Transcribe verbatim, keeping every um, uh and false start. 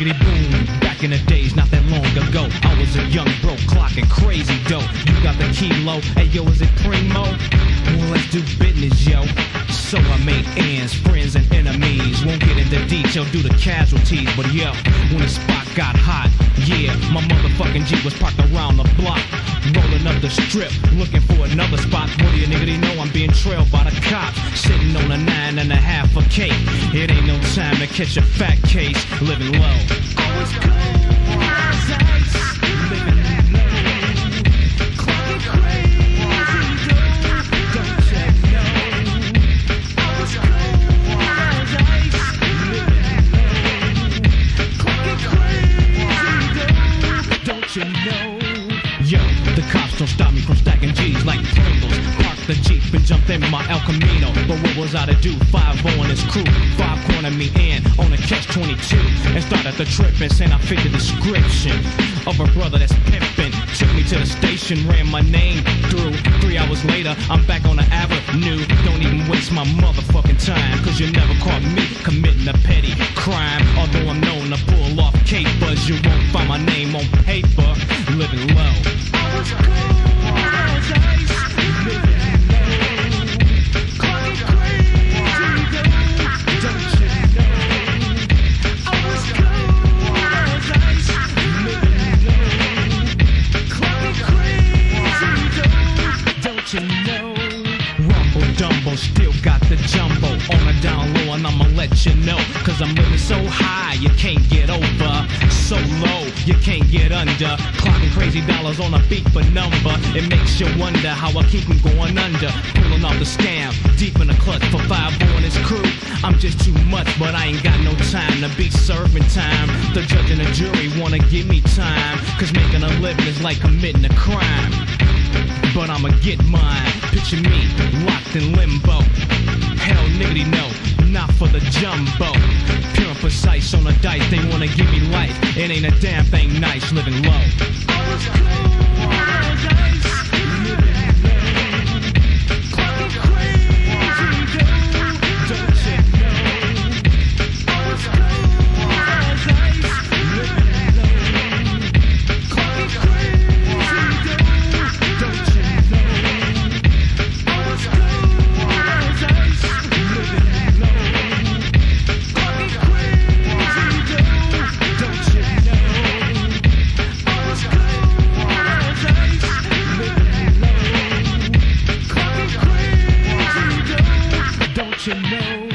Biggity boom, back in the days, not that long ago, I was a young bro clocking crazy dough. You got the kilo, hey yo, is it primo? Well, let's do business, yo. So I made ends, friends and enemies. Won't get into detail due to casualties, but yo, when the spot got hot, yeah, my motherfucking Jeep was parked around the block, rolling up the strip, looking for another spot. What do you nigga know? I'm being trailed by the cops, sitting on a nine and a half a cake. It ain't no time to catch a fat case, living low. I was cold as ice, living low, clocking crazy dough. Don't you know? I was cold as ice, living low, clocking crazy dough. Don't you know? Yo, the cops don't stop me from stacking G's like Pringles. Parked the Jeep and jumped in my El Camino. But what was I to do? Five on his crew, five cornered me in on a catch twenty-two and started the trip and saying I fit the description of a brother that's pimping. Took me to the station, ran my name through. Three hours later, I'm back on the avenue. Don't even waste my motherfucking time, cause you never caught me committing a petty crime. Although I'm known to pull off capers, you won't find my name on paper. Living low. I was cold as ice, living low, clocking crazy dough. Don't you know? I was cold as ice, living low, clocking crazy dough. Don't you know? Rumble Dumbo still got the jumbo on a down low, and I'ma let you know, cause I'm living so high you can't get over, so low you can't get under. Clocking crazy dollars on a beat for number. It makes you wonder how I keep them going under. Pulling off the scam, deep in the clutch for five on his crew. I'm just too much, but I ain't got no time to be serving time. The judge and the jury wanna give me time, cause making a living is like committing a crime. But I'ma get mine. Picture me locked in limbo. Hell niggity no, not for the jumbo. Pure and precise on the dice, they wanna give me life. It ain't a damn thing nice, living low. I was cold as ice, living low, clocking crazy dough. Don't you know? I was cold as ice, living low, clocking crazy dough. Don't you know? I was cold as ice, living low, clocking crazy dough. Don't you know? I was cold as ice, living low, clocking crazy dough. Don't you know?